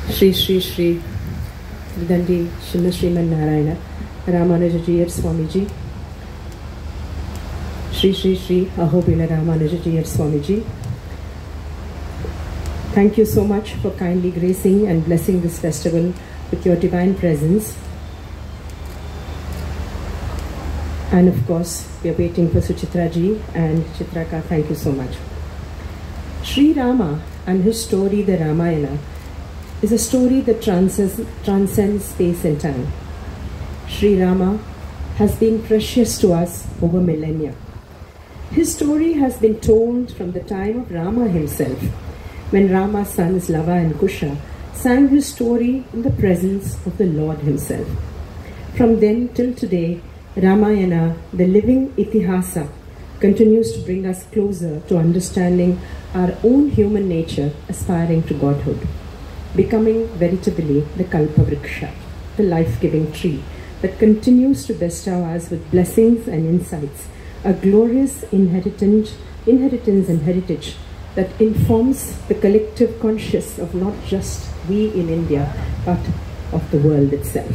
Shri Shri Shri Dandi Shinna Sriman Narayana Ramanujajiyer Swamiji, Shri Shri Shri Ahobila Ramanujajiyer Swamiji. Thank you so much for kindly gracing and blessing this festival with your divine presence. And of course, we are waiting for Suchitra ji and Chitraka. Thank you so much. Sri Rama and his story, the Ramayana, is a story that transcends space and time. Sri Rama has been precious to us over millennia. His story has been told from the time of Rama himself, when Rama's sons Lava and Kusha sang his story in the presence of the Lord himself. From then till today, Ramayana, the living Itihasa, continues to bring us closer to understanding our own human nature aspiring to godhood, becoming veritably the Kalpavriksha, the life-giving tree that continues to bestow us with blessings and insights, a glorious inheritance and heritage that informs the collective conscious of not just we in India, but of the world itself.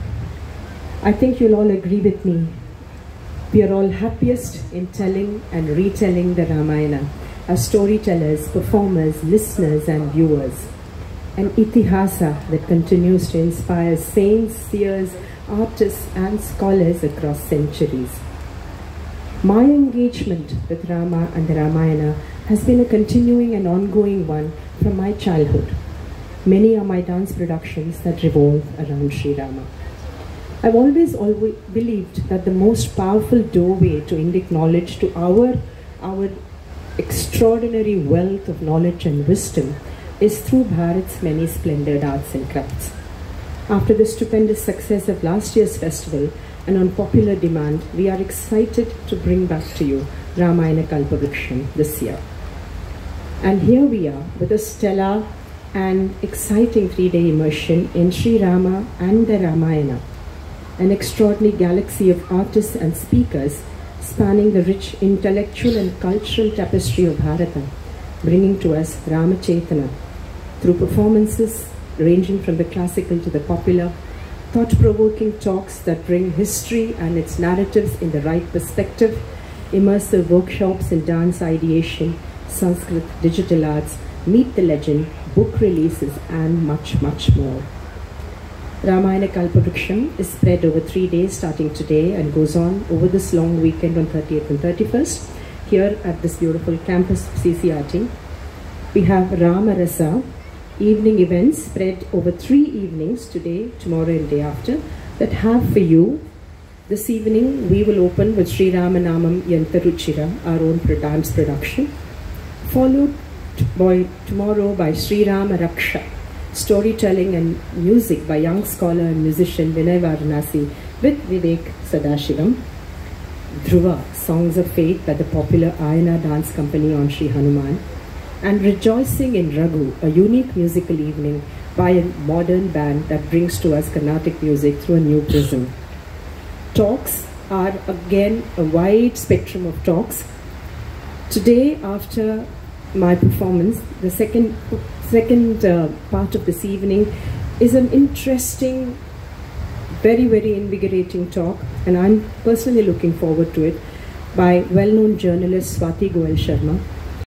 I think you'll all agree with me. We are all happiest in telling and retelling the Ramayana as storytellers, performers, listeners, and viewers. An itihasa that continues to inspire saints, seers, artists, and scholars across centuries. My engagement with Rama and the Ramayana has been a continuing and ongoing one from my childhood. Many are my dance productions that revolve around Sri Rama. I've always believed that the most powerful doorway to Indic knowledge, to our extraordinary wealth of knowledge and wisdom, is through Bharat's many splendid arts and crafts. After the stupendous success of last year's festival and on popular demand, we are excited to bring back to you Ramayana Kalpavriksha this year. And here we are with a stellar and exciting 3-day immersion in Sri Rama and the Ramayana, an extraordinary galaxy of artists and speakers spanning the rich intellectual and cultural tapestry of Bharata, bringing to us Rama Chaitanya through performances ranging from the classical to the popular, thought-provoking talks that bring history and its narratives in the right perspective, immersive workshops in dance ideation, Sanskrit, digital arts, meet the legend, book releases, and much, much more. Ramayana Kalpavriksha is spread over 3 days starting today and goes on over this long weekend on 30th and 31st here at this beautiful campus of CCRT. We have Rama Rasa, evening events spread over 3 evenings, today, tomorrow and day after, that have for you. This evening we will open with Sri Ramanamam Yantaruchira, our own dance production, followed by tomorrow by Sri Rama Raksha, storytelling and music by young scholar and musician Vinay Varanasi with Vivek Sadashivam. Dhruva, Songs of Faith by the popular Ayana Dance Company on Sri Hanuman. And Rejoicing in Raghu, a unique musical evening by a modern band that brings to us Carnatic music through a new prism. Talks are again a wide spectrum of talks. Today, after my performance, the second part of this evening is an interesting, very, very invigorating talk, and I'm personally looking forward to it, by well-known journalist Swati Goel Sharma,